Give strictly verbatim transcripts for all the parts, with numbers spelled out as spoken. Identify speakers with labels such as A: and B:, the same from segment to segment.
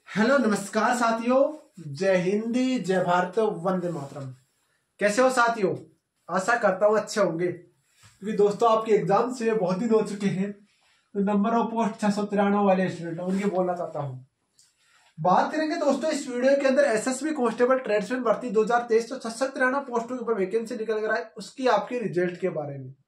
A: Hello नमस्कार साथियों, जय हिंदी जय भारत वंदे मातरम। कैसे हो साथियों? आशा करता हूँ अच्छे होंगे, क्योंकि दोस्तों आपके एग्जाम से बहुत दिन हो चुके हैं। तो नंबर ऑफ पोस्ट छह सौ तिरानवे वाले स्टूडेंट उनके बोलना चाहता हूँ। बात करेंगे दोस्तों इस वीडियो के अंदर एसएसबी कांस्टेबल ट्रेड्समैन भर्ती दो हजार तेईस तो छह सौ तिरानवे पोस्टों के ऊपर वैकेंसी निकल कर आए, उसकी आपके रिजल्ट के बारे में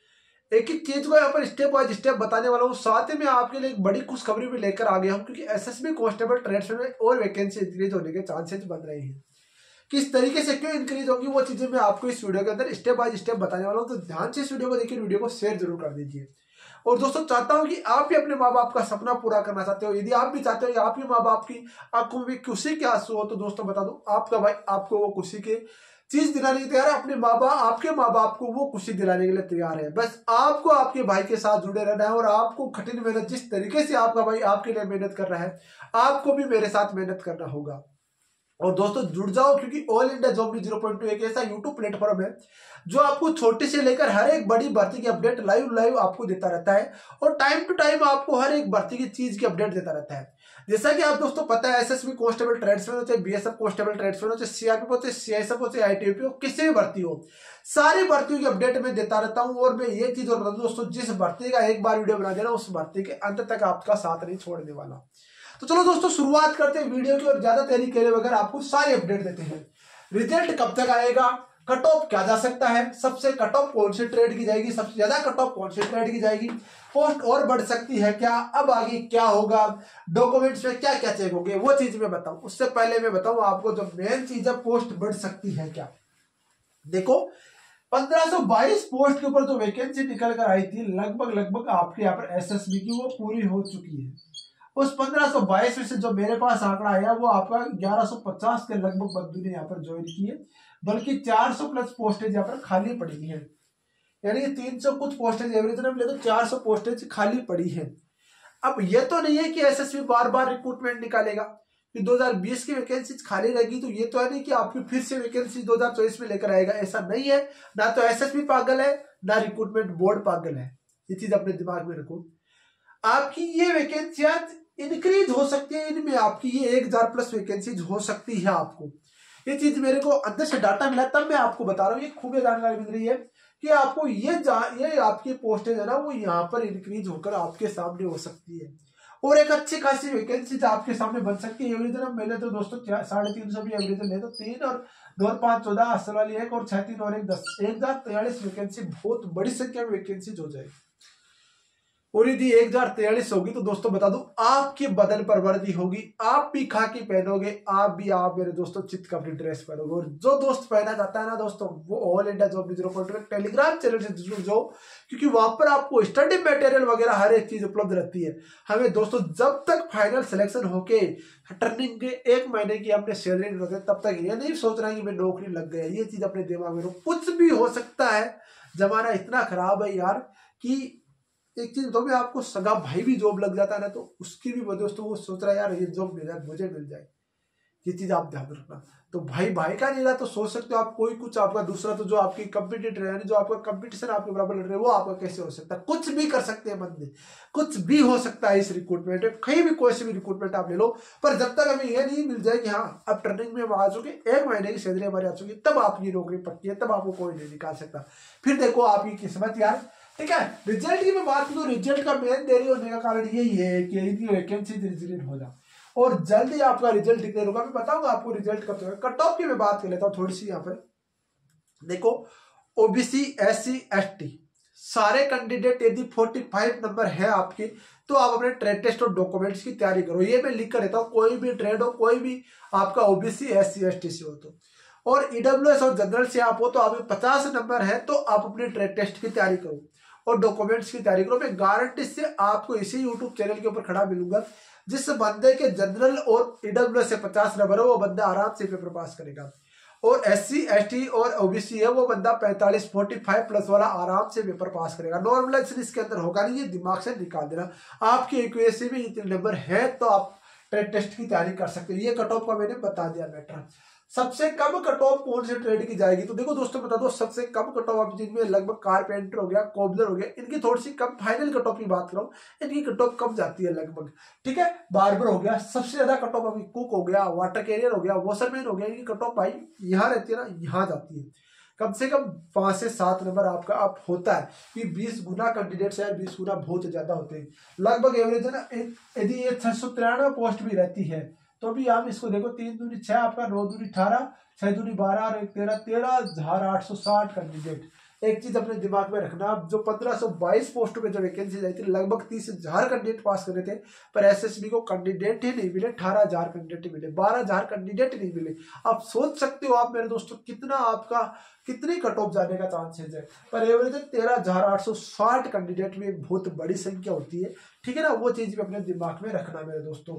A: एक एक चीज को यहाँ पर स्टेप बाय स्टेप बताने वाला हूँ। साथ ही मैं आपके लिए एक बड़ी खुशखबरी भी लेकर आ गया हूँ, क्योंकि एसएसबी कांस्टेबल ट्रेड्समैन में और वैकेंसी इंक्रीज होने के चांसेस बन रहे हैं। किस तरीके से क्यों इंक्रीज होगी वो चीजें मैं आपको इस वीडियो के अंदर स्टेप बाय स्टेप बताने वाला हूँ। तो ध्यान से इस वीडियो को देखिए, वीडियो को शेयर जरूर कर दीजिए। और दोस्तों चाहता हूँ कि आप भी अपने माँ बाप का सपना पूरा करना चाहते हो। यदि आप भी चाहते हो कि आपके माँ बाप की आंखों में खुशी के आंसू हो, तो दोस्तों बता दो आपका भाई आपको वो खुशी के चीज दिलाने के तैयार है। अपने माँ बाप आपके माँ बाप को वो खुशी दिलाने के लिए तैयार है। बस आपको आपके भाई के साथ जुड़े रहना है और आपको कठिन मेहनत, जिस तरीके से आपका भाई आपके लिए मेहनत कर रहा है, आपको भी मेरे साथ मेहनत करना होगा। और दोस्तों जुड़ जाओ, क्योंकि all India job zero point two एक ऐसा यूट्यूब प्लेटफॉर्म है जो आपको छोटी से लेकर हर एक बड़ी भर्ती की अपडेट लाइव लाइव आपको देता रहता है, और टाइम टू टाइम आपको हर एक भर्ती की चीज की अपडेट देता रहता है। जैसा कि आप दोस्तों पता है, एसएसबी कांस्टेबल ट्रेड्समैन हो, चाहे बीएसएफ कांस्टेबल ट्रेड्समैन हो, चाहे सीआरपीएफ हो, चाहे सीआईएसएफ हो, चाहे आईटीबीपी हो, किसी भी भर्ती हो, सारी भर्तियों की अपडेट मैं देता रहता हूं। और मैं ये चीज और बता दूं दोस्तों, जिस भर्ती का एक बार वीडियो बना देना, उस भर्ती के अंत तक आपका साथ नहीं छोड़ने वाला। तो चलो दोस्तों शुरुआत करते हैं वीडियो की, और ज्यादा देरी करे बगैर आपको सारी अपडेट देते हैं। रिजल्ट कब तक आएगा, कट ऑफ क्या जा सकता है, सबसे कट ऑफ कौन से ट्रेड की जाएगी, सबसे ज्यादा कट ऑफ कौन से ट्रेड की जाएगी, पोस्ट और बढ़ सकती है क्या, अब आगे क्या होगा, डॉक्यूमेंट्स में क्या क्या चेक होंगे, वो चीज मैं बताऊं। उससे पहले मैं बताऊं आपको जो मेन चीज है, पोस्ट बढ़ सकती है क्या। देखो पंद्रह सौ बाईस पोस्ट के ऊपर जो वैकेंसी निकल कर आई थी, लगभग लगभग आपके यहाँ पर एसएसबी की वो पूरी हो चुकी है। उस पंद्रह सौ बाईस में से जो मेरे पास आंकड़ा आया वो आपका ग्यारह सौ पचास के लगभग बंदू ने यहाँ पर ज्वाइन की है, बल्कि चार सौ प्लस पोस्टेज यहाँ पर खाली पड़ी है। यानी तीन सौ कुछ पोस्टेज एवरेज में मिले तो चार सौ पोस्टेज खाली पड़ी है। अब ये तो नहीं है कि एसएसबी बार बार रिक्रूटमेंट निकालेगा कि दो हजार बीस की वैकेंसी खाली रहेगी, तो ये तो है नहीं कि आपकी फिर से वैकेंसी दो हजार चौबीस में लेकर आएगा। ऐसा नहीं है, ना तो एसएसबी पागल है, ना रिक्रूटमेंट बोर्ड पागल है। ये चीज अपने दिमाग में रखो। आपकी ये वैकेंसियां इंक्रीज हो सकती है, इनमें आपकी ये एक हजार प्लस वैकेंसीज हो सकती है। आपको ये चीज मेरे को अंदर से डाटा मिला, तब मैं आपको बता रहा हूँ। ये खूब जानकारी मिल रही है कि आपको ये ये आपकी पोस्टेज है ना, वो यहाँ पर इंक्रीज होकर आपके सामने हो सकती है, और एक अच्छी खासी वैकेंसी आपके सामने बन सकती है। एवरेज ना मैंने तो दोस्तों साढ़े तीन सौ भी एवरेज ले तो तीन और दो और पांच चौदह असल वाली एक और छह तीन और एक दस, एक हजार तैयालीस वैकेंसी बहुत बड़ी संख्या में वैकेंसीज हो जाएगी। और यदि एक हजार तैयालीस होगी तो दोस्तों बता दूं आपकी बदन पर वर्दी होगी, आप भी खाकी पहनोगे, आप भी आप मेरे दोस्तों चित कपड़ी ड्रेस पहनोगे। और जो दोस्त पहना चाहता है ना दोस्तों, वो all India job zero point two Telegram channel से जुड़ जाओ, क्योंकि वहां पर आपको स्टडी मटेरियल वगैरह हर एक चीज उपलब्ध रहती है। हमें दोस्तों जब तक फाइनल सिलेक्शन होके टर्निंग के एक महीने की हमने सैलरी नहीं होती, तब तक ये नहीं सोच रहा कि मैं नौकरी लग गया। ये चीज अपने दिमाग में रखो, कुछ भी हो सकता है। जमाना इतना खराब है यार कि एक चीज तो भी आपको सगा भाई भी जॉब लग जाता है ना, तो उसकी भी वजह दोस्तों वो सोच रहा है यार ये जॉब मिल जाए, मुझे मिल जाए। ये चीज आप ध्यान रखना। तो भाई भाई का नहीं रहा तो सोच सकते हो आप कोई कुछ आपका दूसरा, तो जो आपकी कंपिटिटर है, जो आपका कंपटीशन आपके बराबर लड़ रहे हैं, वो आपका कैसे हो सकता है। कुछ भी कर सकते हैं बंदे, कुछ भी हो सकता है इस रिक्रूटमेंट में। कहीं भी कोई सी भी रिक्रूटमेंट आप ले लो, पर जब तक हमें ये नहीं मिल जाए कि हाँ अब ट्रेनिंग में हम आ चुके, एक महीने की सैलरी हमारी आ चुकी, तब आपकी नौकरी पक्की है, तब आपको कोई नहीं निकाल सकता। फिर देखो आपकी किस्मत यार, ठीक है। रिजल्ट की मैं बात करूं, रिजल्ट का मेन देरी होने का कारण यही है कि इनकी वैकेंसी रिजल्ट हो जाए और जल्दी आपका रिजल्ट डिक्लेयर होगा। मैं बताऊंगा आपको रिजल्ट कब तक। कट ऑफ की मैं बात कर लेता हूं थोड़ी सी। यहाँ पर देखो ओबीसी एससी एसटी सारे कैंडिडेट यदि पैंतालीस नंबर है आपके, तो आप अपने ट्रेड टेस्ट और डॉक्यूमेंट्स की तैयारी करो। ये मैं लिख कर देता हूँ, कोई भी ट्रेड हो, कोई भी आपका ओबीसी एससी एसटी से हो तो, और ईडब्ल्यूएस और जनरल से आप हो तो आप पचास नंबर है तो आप अपने ट्रेड टेस्ट की तैयारी करो और डॉक्यूमेंट्स की तैयारी करो। मैं गारंटी से आपको इसी यूट्यूब चैनल के ऊपर खड़ा मिलूंगा। जिस बंदे के जनरल और ईडब्ल्यूएस से पचास नंबर है, वो बंदा आराम से पेपर पास करेगा, और एससी एसटी और ओबीसी है वो बंदा पैंतालीस पैंतालीस प्लस वाला आराम से पेपर पास करेगा। नॉर्मलाइजेशन इसके अंदर होगा नहीं, ये दिमाग से निकाल देना। आपकी एक्यूरेसी में इतने नंबर है तो आप ट्रेड टेस्ट की तैयारी कर सकते हो। ये कट ऑफ का मैंने बता दिया मैटर। सबसे कम कट ऑफ कौन से ट्रेड की जाएगी? तो देखो दोस्तों बता दो, सबसे कम कट ऑफ आप जिनमें लगभग कारपेंटर हो गया, कोबलर हो गया, इनकी थोड़ी सी कम, फाइनल कट ऑफ की बात करूं, इनकी कट ऑफ कम जाती है लगभग, ठीक है। बार्बर हो गया, सबसे ज्यादा कट ऑफ अभी कुक हो गया, वाटर कैरियर हो गया, वॉशरमैन हो गया, इनकी कट ऑफ भाई यहाँ रहती है ना, यहाँ जाती है। कम से कम पांच से सात नंबर आपका अप होता है कि बीस गुना कैंडिडेट से बीस गुना बहुत ज्यादा होते हैं लगभग एवरेज है ना। यदि ये छह सौ तिरानवे पोस्ट भी रहती है तो भी आप इसको देखो, तीन दूनी छह, आपका नौ दूनी अठारह, छह दूनी बारह और एक तेरह, तेरह हजार आठ सौ साठ कैंडिडेट। एक चीज अपने दिमाग में रखना, आप जो पंद्रह सौ बाईस पोस्टों में जो वैकेंसी आई थी, लगभग तीस हजार कैंडिडेट पास कर रहे थे, पर एसएसबी को कैंडिडेट ही नहीं मिले, अठारह हजार कैंडिडेट मिले, बारह हजार कैंडिडेट नहीं मिले। आप सोच सकते हो आप मेरे दोस्तों कितना आपका कितनी कट ऑफ जाने का चांसेस है, पर एवरेज तेरह हजार आठ सौ साठ कैंडिडेट में एक बहुत बड़ी संख्या होती है, ठीक है ना। वो चीज भी अपने दिमाग में रखना मेरे दोस्तों।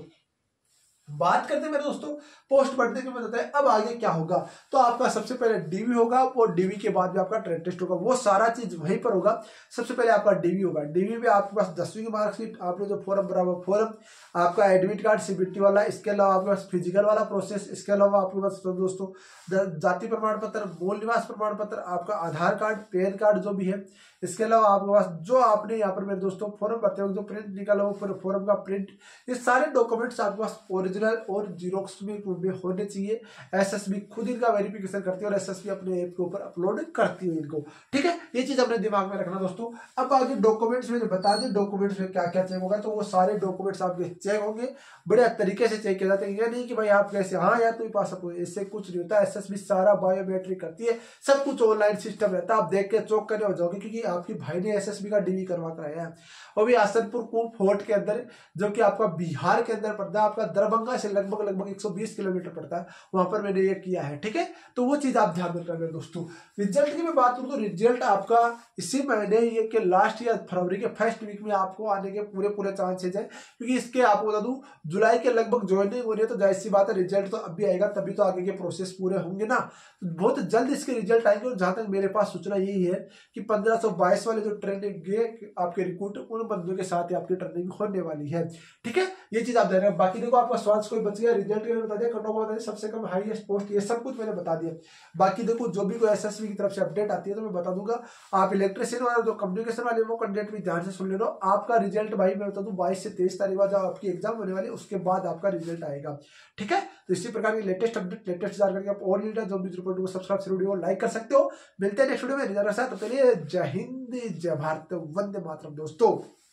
A: बात करते हैं मेरे दोस्तों पोस्ट बढ़ने के बताते हैं अब आगे क्या होगा। तो आपका सबसे पहले डीवी होगा और डीवी के बाद भी आपका ट्रेड टेस्ट होगा, वो सारा चीज वहीं पर होगा। सबसे पहले आपका डीवी होगा, डीवी में आपके पास दसवीं की मार्कशीट, आपने जो फॉर्म भरा हुआ फॉर्म, आपका एडमिट कार्ड सीबीटी वाला, इसके अलावा आपके पास फिजिकल वाला प्रोसेस, इसके अलावा आपके पास तो दोस्तों जाति प्रमाण पत्र, मूल निवास प्रमाण पत्र, आपका आधार कार्ड, पैन कार्ड जो भी है, इसके अलावा आपके पास जो आपने यहाँ पर मेरे दोस्तों फॉर्म भरते हो जो प्रिंट निकाला हो फॉर्म का प्रिंट, ये सारे डॉक्यूमेंट्स आपके पास ओरिजिनल और जीरोक्स में होने चाहिए। एसएसबी खुद इनका वेरिफिकेशन करती है और एसएसबी अपने ऐप के ऊपर अपलोड करती है इनको, ठीक है। ये चीज अपने दिमाग में रखना दोस्तों। अब आगे डॉक्यूमेंट्स में बता दें डॉक्यूमेंट्स में क्या क्या चेक होगा, तो वो सारे डॉक्यूमेंट्स आपके चेक होंगे, बड़े तरीके से चेक किए जाते हैं। ये नहीं कि भाई आप कैसे हाँ यार तुम्हें पास, इससे कुछ नहीं होता। एसएसबी सारा बायोमेट्रिक करती है, सब कुछ ऑनलाइन सिस्टम रहता है, आप देख के चौक करने हो जाओगे, क्योंकि आपके भाई ने एसएसबी का डीवी करवा कर आया है, और भी आसनपुर फोर्ट के अंदर, जो कि आपका बिहार के अंदर पड़ता है, आपका दरभंगा से लगभग लगभग एक सौ बीस किलोमीटर पड़ता है, वहां पर मैंने ये किया है, ठीक है। तो वो चीज आप ध्यान में रखना मेरे दोस्तों। रिजल्ट की मैं बात करूं तो रिजल्ट आपका इसी महीने ये के लास्ट या फरवरी के फर्स्ट वीक में आपको आने के पूरे पूरे चांसेज है, क्योंकि इसके आपको बता दूं जुलाई के लगभग ज्वाइनिंग हो रही है, तो जाहिर सी बात है रिजल्ट तो अभी आएगा, तभी तो आगे के प्रोसेस पूरे होंगे ना, बहुत जल्द इसके रिजल्ट आएंगे। और जहां तक मेरे पास सूचना यही है कि पंद्रह सौ बाईस वाले जो ट्रेनिंग गए आपके रिक्रूट, उन बंदों के साथ ही आपकी ट्रेनिंग होने वाली है, ठीक है। ये चीज आप देख। बाकी देखो आपका सवाल कोई बच गया, रिजल्ट के बता दिया, कट ऑफ बता दिया, सबसे कम हाईएस्ट पोस्ट, ये सब कुछ मैंने बता दिया। बाकी देखो जो भी कोई एसएसबी की तरफ से अपडेट आती है तो मैं बता दूंगा। आप इलेक्ट्रिशियन वाले जो कम्युनिकेशन वाले वो कैंडिडेट भी ध्यान से सुन लेना। आपका रिजल्ट भाई मैं बता दूं बाईस से तेईस तारीख बाद आपकी एग्जाम होने वाली, उसके बाद आपका रिजल्ट आएगा, ठीक है। तो इसी प्रकार की लेटेस्ट अपडेट, लेटेस्ट जानकारी आप और लीडर जो भी रिपोर्ट को सब्सक्राइब से वीडियो लाइक कर सकते हो। मिलते हैं नेक्स्ट वीडियो में, तो पहले जय हिंद, जय भारत, वंदे मातरम दोस्तों।